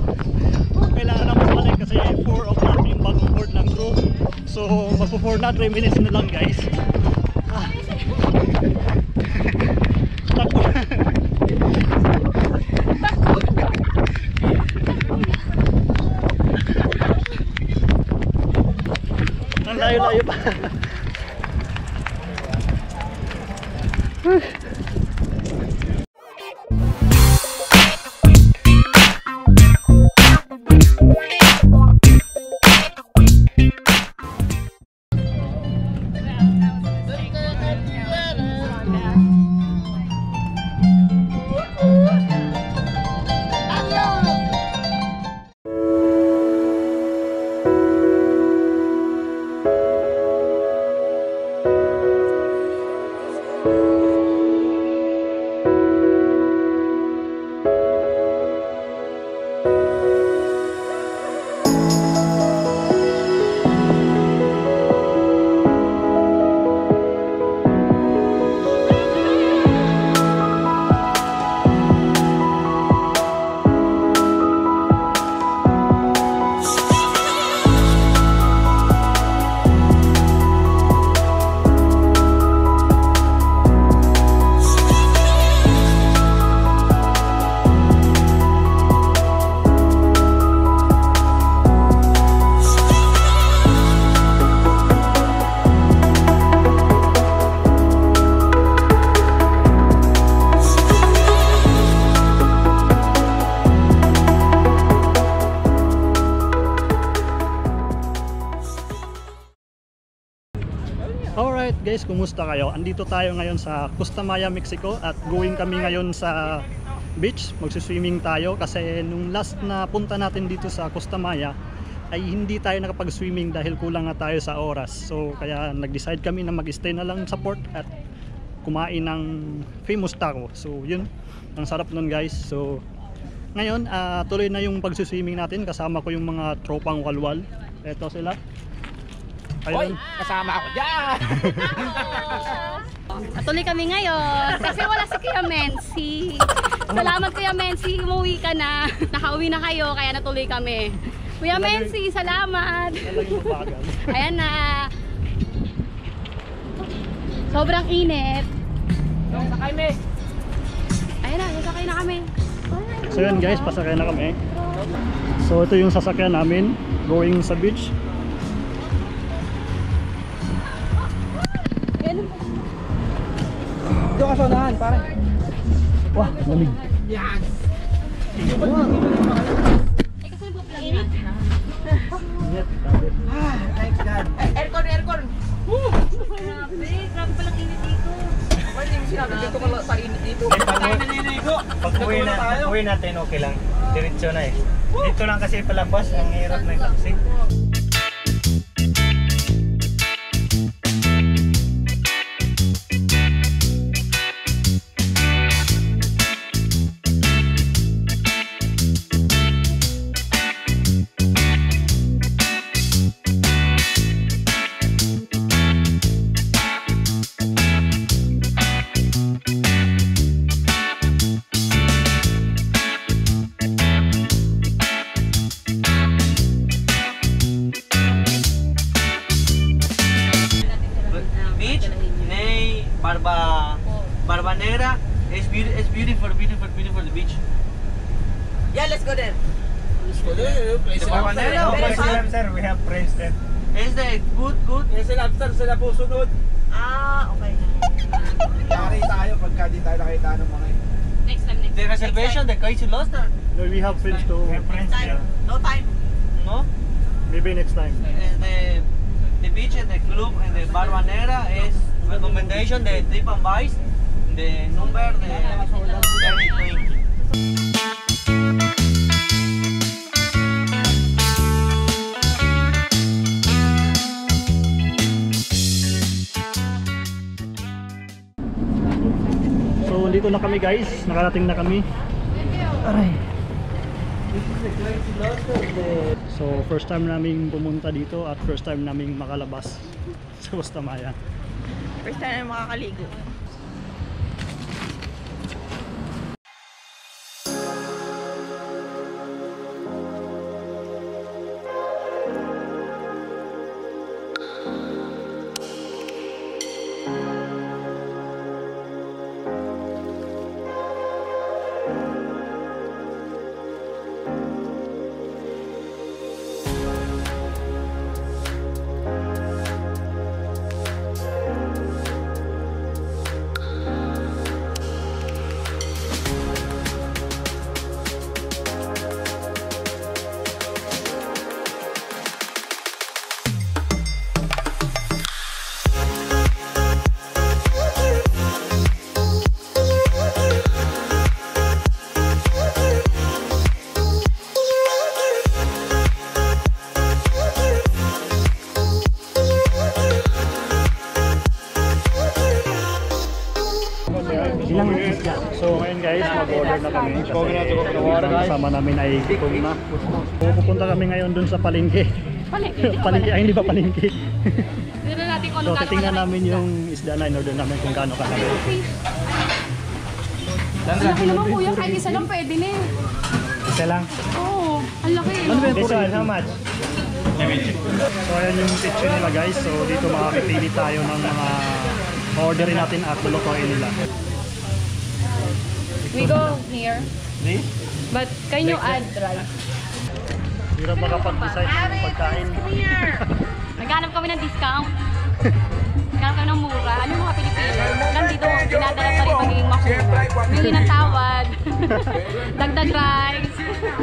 Kailangan na bumalik kasi 4 o'clock yung bagong board ng crew. So magpo-4 na 3 minutes na lang guys. Takbo. Ang layo-layo pa. Alright guys, kumusta kayo? Andito tayo ngayon sa Costa Maya, Mexico at going kami ngayon sa beach. Magsiswimming tayo kasi nung last na punta natin dito sa Costa Maya ay hindi tayo nakapag-swimming dahil kulang na tayo sa oras. So kaya nag-decide kami na mag-stay na lang sa port at kumain ng famous taco. So yun, ang sarap nun guys. So ngayon tuloy na yung pag-swimming natin. Kasama ko yung mga tropang walwal. Eto sila. Hoy, kasama ako dyan! Tuloy kami ngayon kasi wala si Kuya Mensi. Salamat Kuya Mensi, umuwi ka na. Nakauwi na kayo kaya natuloy kami. Kuya Mensi, salamat! Ayan na. Sobrang init. Sakay me! Ayan na, sasakay na kami. So yun guys, pasakay na kami. So ito yung sasakyan namin going sa beach. Doon ka sa unahan, pare. Wah, lamig. Yes! Thanks God. Aircon, aircon! Grabe palang init dito. Wala yung sinabi dito ka sa init dito. Tayo naliligo. Pag-uwi natin okay lang. Diretso na eh. Dito lang kasi palabas, ang hirap ng taxi. Barbanera is beautiful the beach. Yeah, let's go there. The Barbanera, sir, we have friends there. Is the good? Yes, lobster sila po sunod. Ah, okay. Yari tayo pagka di tayo nakita ng mga yun. Next time. The reservation, the KRAZY LOBSTER. No, we have friends to. We have friends there. No time. No? Maybe next time. The beach and the club and the Barbanera is recommendation, the trip and vice, the number, the everything. So dito na kami guys, nakarating na kami. Aray. So first time naming pumunta dito at first time naming makalabas sa Costa Maya. First time na makakaligo. kasama namin ay kung na. Pupunta kami ngayon dun sa palengke. Palengke, ay hindi ba palengke? So titingnan namin yung isda na in-order namin kung gaano kalaki. Ang laki naman kuya, kahit isa lang pwede na eh. Isa lang. Oo, ang laki. This one, how much? So ayan yung kitchen nila guys. So dito makakipili tayo ng mga orderin natin at lulutuin nila. We go here. This? But can you add rice? Hirap makapag-decide ng pagkain. Naghanap kami ng discount. Naghanap kami ng mura. Ano yung mga Pilipino? Hanggang dito, dinadala pa rin magiging makura. Bili ng tawad. Dagdag rice.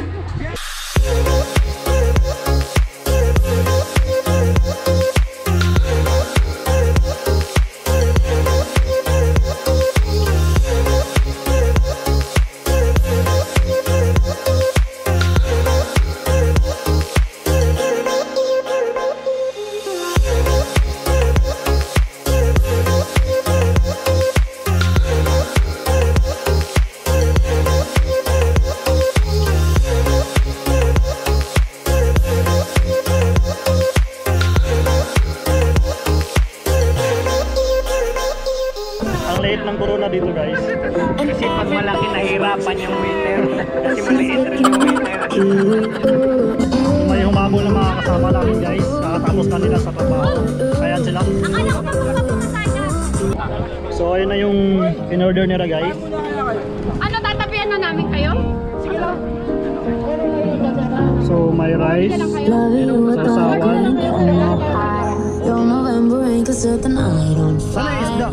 Ng corona dito guys. Kasi pag malaki nahirapan yung waiter. Kasi maliit rin yung waiter. May humabol na mga kasama namin guys. Nakatapos na nila sa trabaho. Ayan sila. So ayun na yung in-order nila guys. Ano, tatapian na namin kayo? So may rice, sarsawan. Sana isda.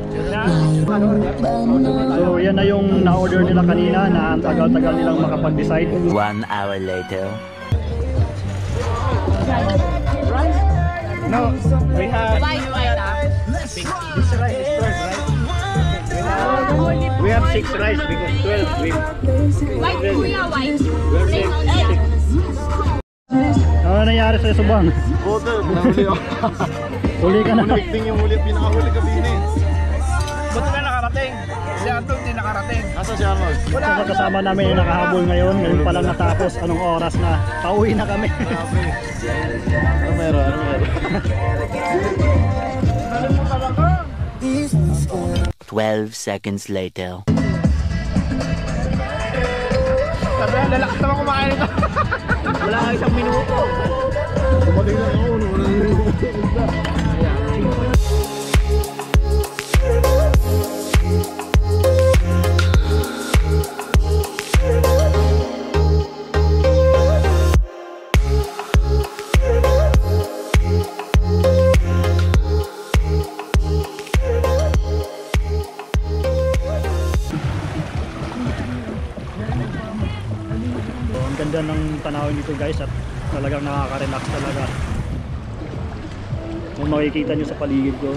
So yan na yung na-order nila kanina na ang tagal-tagal nilang makapag-decide. 1 hour later. No, we have... Rice, right ah. This rice is 12, right? We have 6 rice because 12 we... White, kuya, white. We're Plain only. Ano nangyari sa subang? Bote, nahuli ako. Huli ka na. Ulit yung huli, pinakahuli kabini. Buti na nakarating. Si Arnold di nakarating. Asa si Arnold? Sa kasama namin yung nakahabol ngayon. Ngayon pa lang natapos. Anong oras na? Pauwi na kami. Ano meron? Ano meron? 12 seconds later. Sabi na, lalaki naman kumakain ito. Wala nga isang minuto. Dumating lang ako. Ganda ng tanawin dito guys at talagang nakaka-relax talaga. Kung makikita nyo sa paligid ko.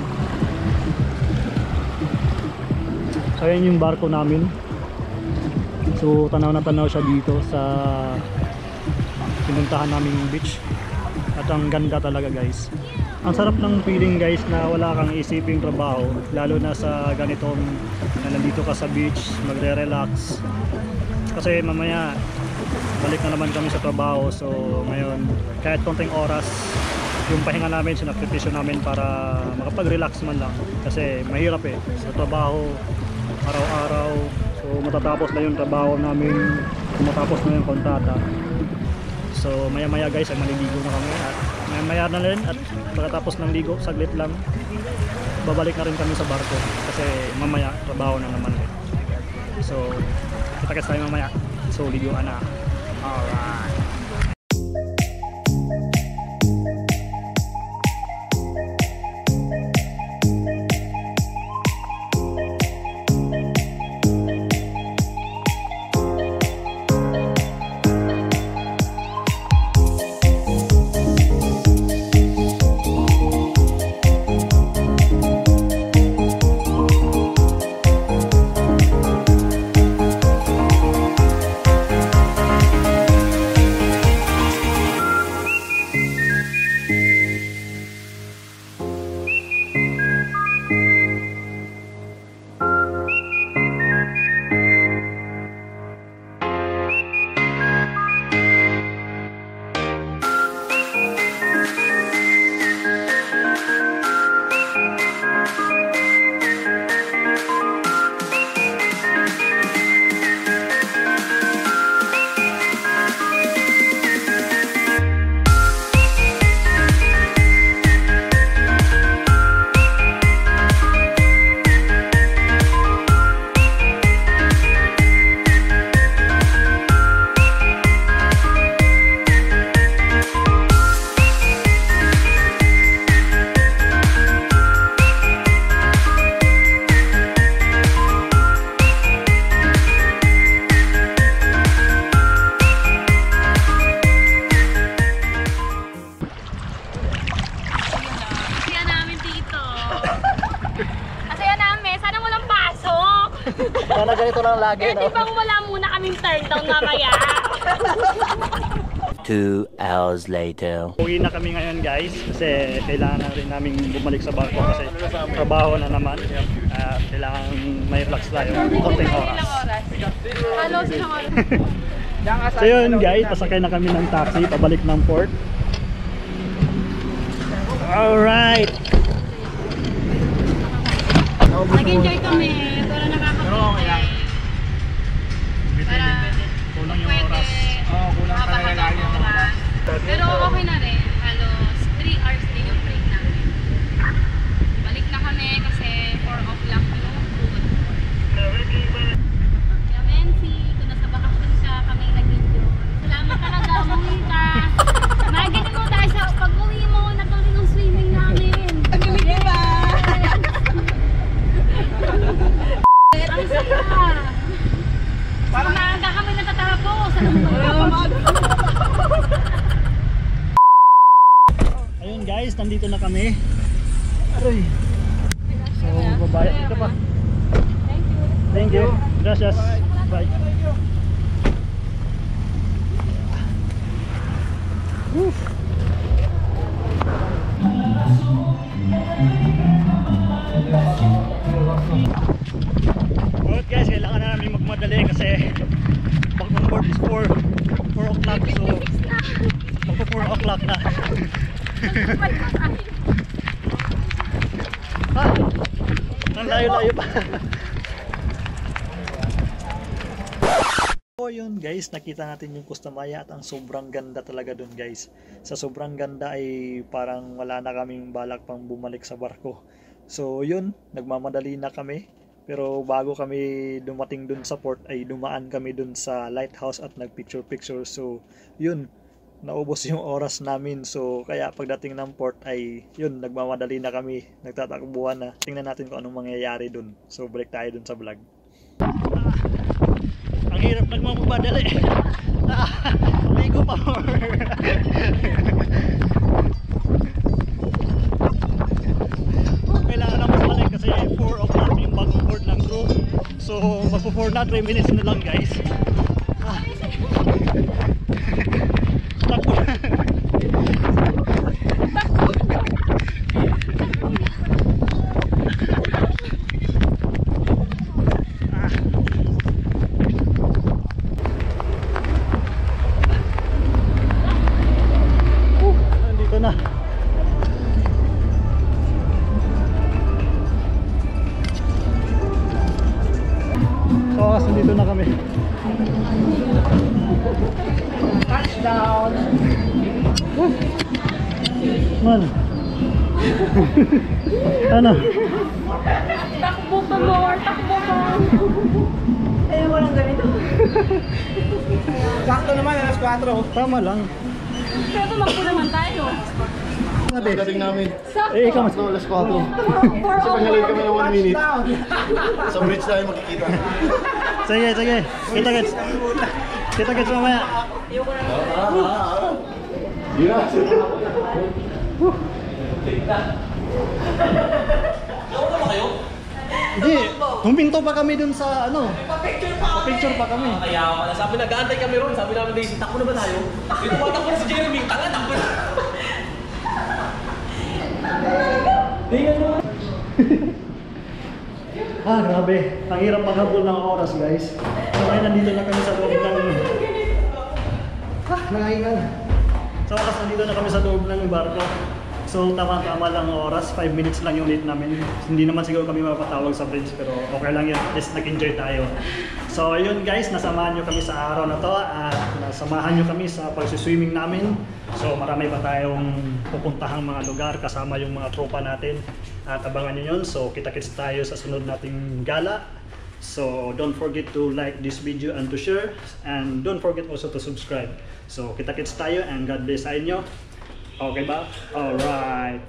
So ayan yung barko namin. So tanaw na tanaw siya dito sa pinuntahan naming beach. At ang ganda talaga guys. Ang sarap ng feeling guys na wala kang isiping trabaho. Lalo na sa ganitong na nandito ka sa beach, magre-relax. Kasi mamaya balik na naman kami sa trabaho, so ngayon kahit konting oras yung pahinga namin, sinakripisyo namin para makapag-relax man lang kasi mahirap sa trabaho araw-araw. So matatapos na yung trabaho namin, matapos na yung kontrata, so maya maya guys ay maliligo na kami at maya maya na rin at pagkatapos ng ligo saglit lang babalik na rin kami sa barko kasi mamaya trabaho na naman so kita-kits tayo mamaya, so liguan na. Alright. lang lagi, Eh, di ba wala muna kaming turn down mamaya? 2 hours later. Uwi na kami ngayon guys kasi kailangan na rin namin bumalik sa barko kasi trabaho na naman. Kailangan may relax tayo konting oras. Halos ilang oras. So yun guys, pasakay na kami ng taxi pabalik ng port. Alright! Nag-enjoy kami, pero nakakapunta. Para Kulang yung oras. Oo, kulang talaga lagi yung oras. Pero okay na rin, halos 3 hours din yung break namin. Balik na kami kasi 4 o'clock yung food. Kaya Mensi, kung nasa bakasyon ka, kami nag-enjoy. Salamat talaga, umuwi ka. Magaling mo tayo sa pag-uwi mo, natuloy ng swimming namin. Ang galing diba? Ang saya. Parang maaga kami natatapos. Ayun guys, nandito na kami. Aray. So, babayad dito pa. Thank you. Gracias. Bye. Woo. Good guys, kailangan na namin magmadali kasi pag on board is 4 o'clock, so magpo 4 o'clock na. Ang layo-layo pa. So yun guys, nakita natin yung Costa Maya at ang sobrang ganda talaga dun guys. Sa sobrang ganda ay parang wala na kaming balak pang bumalik sa barko. So yun, nagmamadali na kami. Pero bago kami dumating dun sa port ay dumaan kami dun sa lighthouse at nagpicture-picture. So yun, naubos yung oras namin. So kaya pagdating ng port ay yun, nagmamadali na kami, nagtatakbuhan na. Tingnan natin kung anong mangyayari dun. So balik tayo dun sa vlog. Ang hirap nagmamadali. Ligo pa more. Kailangan na bumalik kasi 4 o'clock yung bagong board ng crew. So magpo-4 na, 3 minutes na lang guys. Takbo na. Nandito na. So, nandito na kami. Touchdown! Man. Ano? Takbo pa more, takbo pa. Eh, walang ganito. Sakto naman, alas 4. Tama lang. Pero tumakbo naman tayo. Pagdating namin, Eh, ikaw mas. alas 4. Kasi pangalit kami ng 1 minute. Sa bridge tayo makikita. Sige, sige. Kita-kits. Kita-kits mamaya. Di na. Hindi, huminto pa kami dun sa ano. Pa-picture pa kami. Kaya pala, sabi nag-aantay kami ron. Sabi namin, Daisy, takbo na ba tayo? Dito matakbo na si Jeremy, tanga, takbo na. Grabe. Ang hirap maghabol ng oras, guys. So, ngayon nandito na kami sa loob ng... Nangahingal. Sa wakas, nandito na kami sa loob ng barko. So, tama-tama lang ang oras. 5 minutes lang yung late namin. Hindi naman siguro kami mapatawag sa bridge, pero okay lang yun. At least nag-enjoy tayo. So, ayun guys, nasamahan nyo kami sa araw na to at nasamahan nyo kami sa pag-swimming namin. So, marami pa tayong pupuntahang mga lugar kasama yung mga tropa natin. At abangan nyo yun. So, kita-kits tayo sa sunod nating gala. So, don't forget to like this video and to share. And don't forget also to subscribe. So, kita-kits tayo and God bless sa inyo. Okay ba? Alright.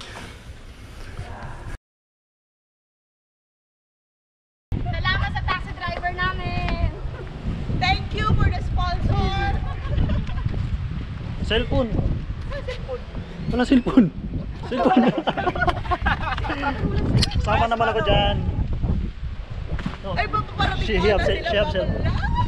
Salamat sa taxi driver namin. Thank you for the sponsor. Cellphone. Wala cellphone. Cellphone. Sama naman ako dyan. She helps it.